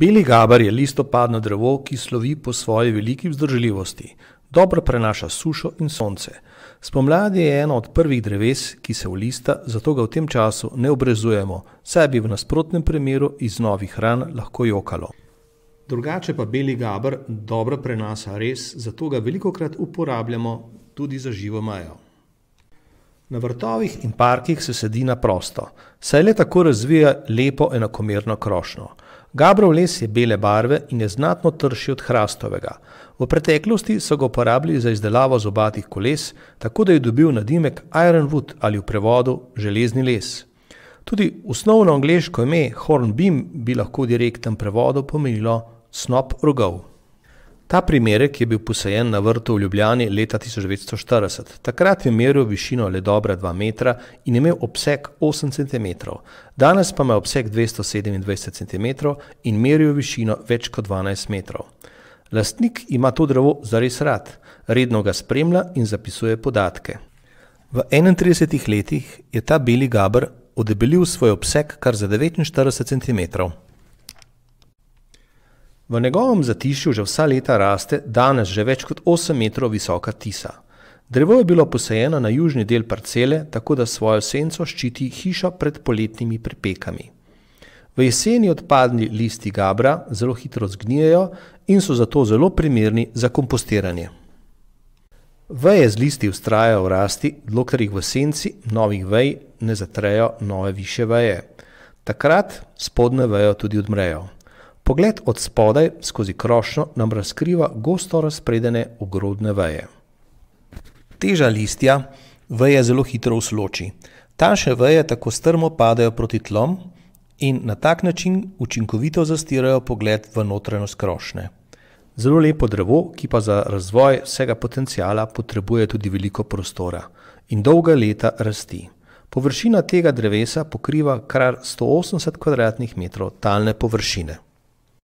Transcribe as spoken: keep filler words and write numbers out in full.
Beli gaber je listopadno drevo, ki slovi po svoji veliki vzdržljivosti. Dobro prenaša sušo in sonce. Spomladi je eno od prvih dreves, ki se ulista, zato ga v tem času ne obrezujemo, saj bi v nasprotnem primeru iz novih ran lahko jokalo. Drugače pa beli gaber dobro prenaša rez, zato ga velikokrat uporabljamo tudi za živo mejo. Na vrtovih in parkih se sedi na prosto, saj le tako razvija lepo enakomerno krošnjo. Gabrov les je bele barve in je znatno trši od hrastovega. V preteklosti so ga uporabljali za izdelavo zobatih koles, tako da je dobil nadimek ironwood ali v prevodu železni les. Tudi osnovno angleško ime hornbeam bi lahko v direktnem prevodu pomenilo snop rogov. Ta primerek je bil posajen na vrtu v Ljubljani leta tisoč devetsto štirideset. Takrat je meril višino le dobra dva metra in imel obseg osem centimetrov. Danes pa ima obseg dvesto sedemindvajset centimetrov in meril višino več kot dvanajst metrov. Lastnik ima to drevo zares rad, redno ga spremlja in zapisuje podatke. V enaintridesetih letih je ta beli gaber odebelil svoj obseg kar za devetinštirideset centimetrov. V njegovem zatišju že vsa leta raste danes že več kot osem metrov visoka tisa. Drevo je bilo posajeno na južni del parcele, tako da svojo senco ščiti hišo pred poletnimi pripekami. V jeseni odpadni listi gabra zelo hitro zgnijejo in so zato zelo primerni za kompostiranje. Veje z listi vztrajajo v rasti, dokler jih v senci novih vej ne zatrejo nove višje veje. Takrat spodnje veje tudi odmrejo. Pogled od spodaj skozi krošnjo nam razkriva gosto razpredene ogrodne veje. Teža listja veje zelo hitro usloči. Tanjše veje tako strmo padajo proti tlom in na tak način učinkovito zastirajo pogled v notranjost krošnje. Zelo lepo drevo, ki pa za razvoj vsega potenciala potrebuje tudi veliko prostora in dolga leta rasti. Površina tega drevesa pokriva kar sto osemdeset kvadratnih metrov talne površine.